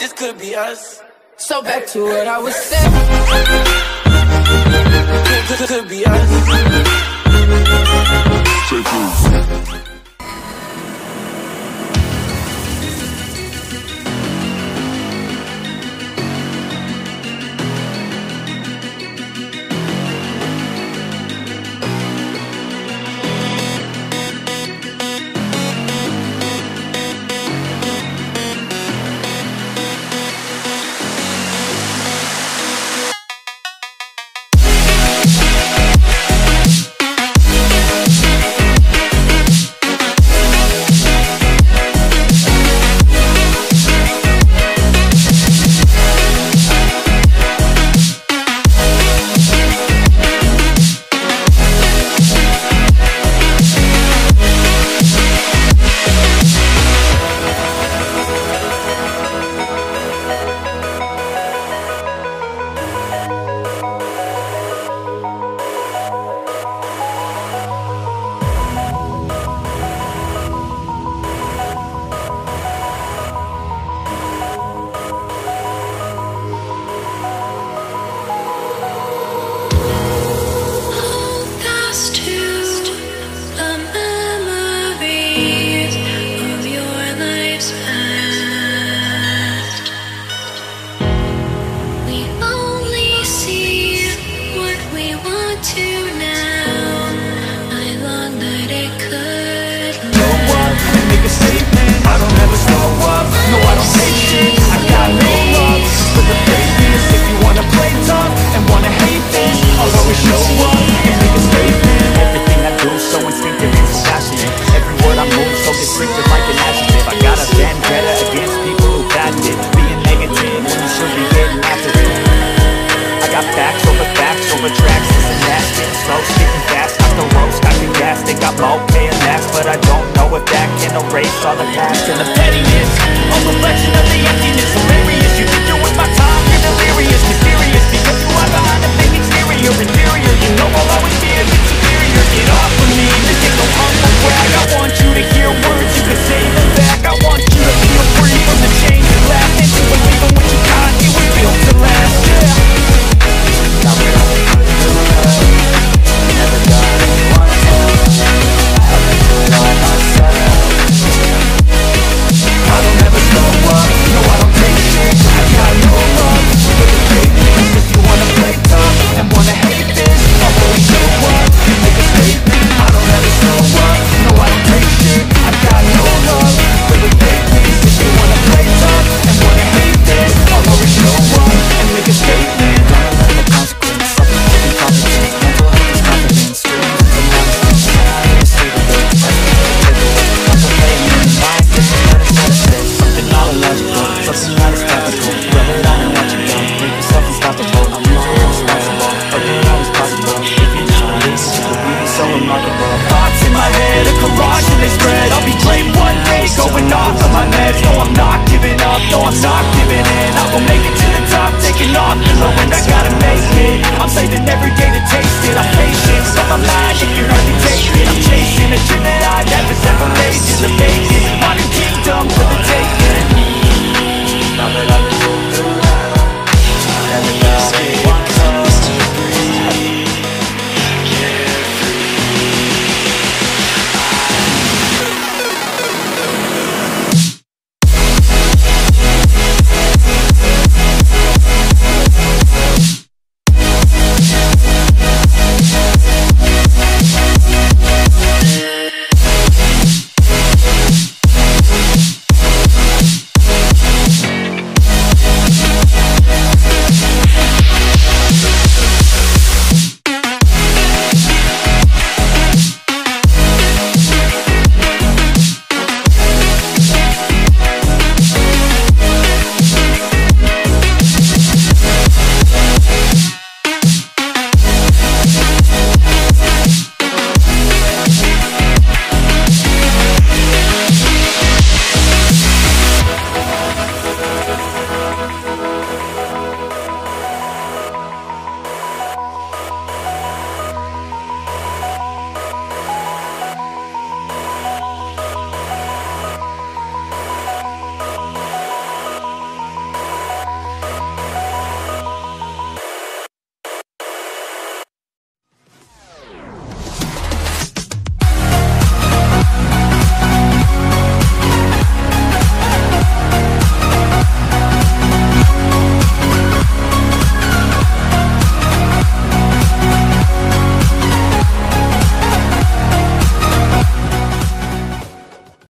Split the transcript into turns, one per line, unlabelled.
this could be us.
So back to what I was saying.
Could be us.
But I don't know if that can erase all the past and the pettiness. A reflection of the emptiness, hilarious. You think you're with my time, you're delirious, mysterious, because you are behind a fake exterior, inferior. You know I'll always be a bit superior. Get off of me, this ain't no humble brag. I want you to hear words, you can say them back. I want you to feel free from the chains that last, and to believe in what you got, it was built to last. Yeah. Now we're all good to love. Never got anyone else. I don't ever slow up, no I don't take shit. I got no love for the fakeness. If you wanna play tough and wanna hate this, I'll always show up and make a statement. I don't ever slow up, no I don't take shit. I got no love for the fakeness. If you wanna play tough and wanna hate this, I'll always show up and make a statement. Gotta learn the consequence, something to be confident. Mental health is confidence, dreams and denials. Something not illogical, something not aesthetical. Running down and what you got, make yourself unstoppable. I'm usually responsible, but you're always possible. If you know this, you will be so remarkable. Thoughts in my head, a collage and they spread. I'll be drained one day, going off of my meds. No, I'm not giving up, no, I'm not